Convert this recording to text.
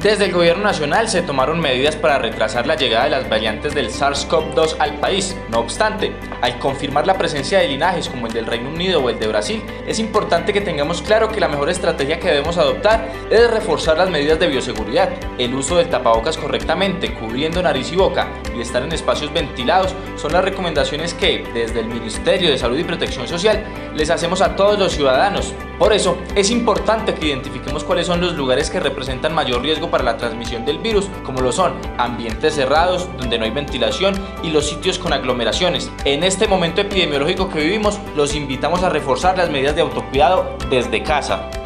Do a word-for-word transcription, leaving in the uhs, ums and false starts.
Desde el gobierno nacional se tomaron medidas para retrasar la llegada de las variantes del SARS CoV dos al país. No obstante, al confirmar la presencia de linajes como el del Reino Unido o el de Brasil, es importante que tengamos claro que la mejor estrategia que debemos adoptar es reforzar las medidas de bioseguridad, el uso del tapabocas correctamente, cubriendo nariz y boca y estar en espacios ventilados son las recomendaciones que, desde el Ministerio de Salud y Protección Social, les hacemos a todos los ciudadanos. Por eso, es importante que identifiquemos cuáles son los lugares que representan mayor riesgo para la transmisión del virus, como lo son ambientes cerrados, donde no hay ventilación, y los sitios con aglomeraciones. En este momento epidemiológico que vivimos, los invitamos a reforzar las medidas de autocuidado desde casa.